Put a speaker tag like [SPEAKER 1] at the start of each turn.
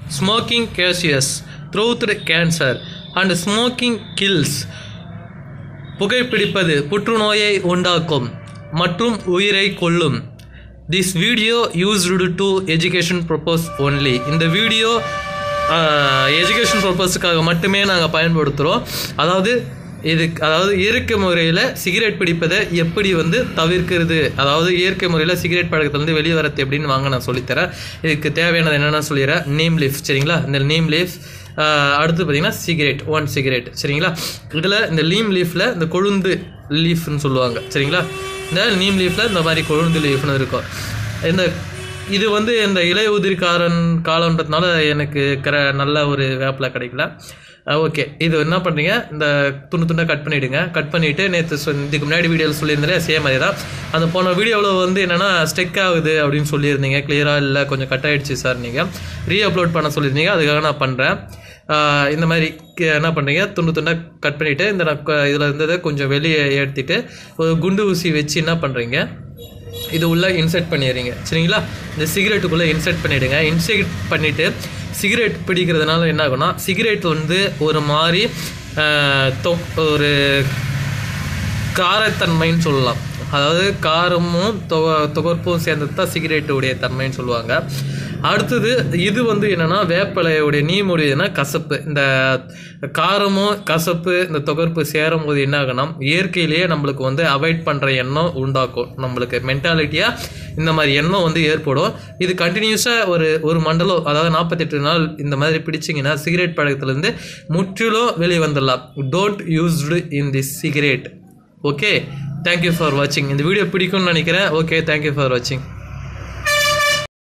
[SPEAKER 1] Smoking causes throat cancer and smoking kills. புகைப்பிடிப்பது புற்றுநோயை உண்டாக்கும் மற்றும் உயிரை கொல்லும். This video used to education purpose only. இந்த வீடியோ எஜுகேஷன் பர்பஸ்க்காக மட்டுமே நாங்கள் பயன்படுத்துகிறோம். அதாவது இயற்கை முறையில் சிகரெட் பிடிப்பதை எப்படி தவிர்க்கிறது, அதாவது இயற்கை முறையில் சிகரெட் பழக்கத்துலேருந்து வெளியே வரது எப்படின்னு வாங்க நான் சொல்லித்தரேன். இதுக்கு தேவையானது என்னென்ன சொல்லிடுறேன். நீம் லீஃப், சரிங்களா? இந்த நீம் லீஃப், அடுத்து பார்த்தீங்கன்னா சிகரெட், 1 சிகரெட், சரிங்களா? இதில் இந்த நீம் லீஃபில் இந்த கொழுந்து லீஃப்னு சொல்லுவாங்க, சரிங்களா? இந்த நீம் லீஃபில் இந்த மாதிரி கொழுந்து லீஃப்னு இருக்கும். இது இந்த இளைய உதிரிக்காரன் காலன்றதுனால எனக்கு நல்ல ஒரு வேப்பில் கிடைக்கல. ஓகே, இது என்ன பண்ணுறீங்க, இந்த துண்டாக கட் பண்ணிவிடுங்க. கட் பண்ணிவிட்டு நேற்று இதுக்கு முன்னாடி வீடியோவில் சொல்லியிருந்தாலே சேம் மாதிரி தான். அந்த போன வீடியோவில் என்னென்னா ஸ்டெக் ஆகுது அப்படின்னு சொல்லியிருந்தீங்க. கிளியராக இல்லை, கொஞ்சம் கட் ஆகிடுச்சு சார், நீங்கள் ரீஅப்லோட் பண்ண சொல்லியிருந்தீங்க. அதுக்காக நான் பண்ணுறேன். இந்த மாதிரி என்ன பண்ணுறீங்க, துண்டாக கட் பண்ணிவிட்டு இந்த இதில் இருந்ததை கொஞ்சம் வெளியே எடுத்துகிட்டு ஒரு குண்டு ஊசி வச்சு என்ன பண்ணுறீங்க, இது உள்ளே இன்சர்ட் பண்ணிடுறீங்க, சரிங்களா? இந்த சிகரெட்டுக்குள்ளே இன்சர்ட் பண்ணிவிடுங்க. இன்சர்ட் பண்ணிவிட்டு சிகரெட் பிடிக்கிறதுனால என்ன ஆகும்னா, சிகரெட் ஒரு மாதிரி ஒரு காரத்தன்மைன்னு சொல்லலாம். அதாவது காரமும் துகர்ப்பும் சேர்ந்தது தான் சிகரெட்டுடைய தன்மைன்னு சொல்லுவாங்க. அடுத்தது இது என்னென்னா வேப்பலையுடைய நீமுடையதுன்னா கசப்பு. இந்த காரமும் கசப்பு இந்த துகர்ப்பு சேரும் போது என்ன ஆகுனா, இயற்கையிலேயே நம்மளுக்கு அவாய்ட் பண்ணுற எண்ணம் உண்டாக்கும். நம்மளுக்கு மென்டாலிட்டியாக இந்த மாதிரி எண்ணம் ஏற்படும். இது கண்டினியூஸாக ஒரு மண்டலம், அதாவது 48 நாள் இந்த மாதிரி பிடிச்சிங்கன்னா சிகரெட் பழக்கத்துலேருந்து முற்றிலும் வெளியே வந்துடலாம். Don't used in this cigarette. Okay, thank you for வாட்சிங். இந்த வீடியோ பிடிக்கும்னு நினைக்கிறேன். ஓகே, தேங்க்யூ ஃபார் வாட்சிங்.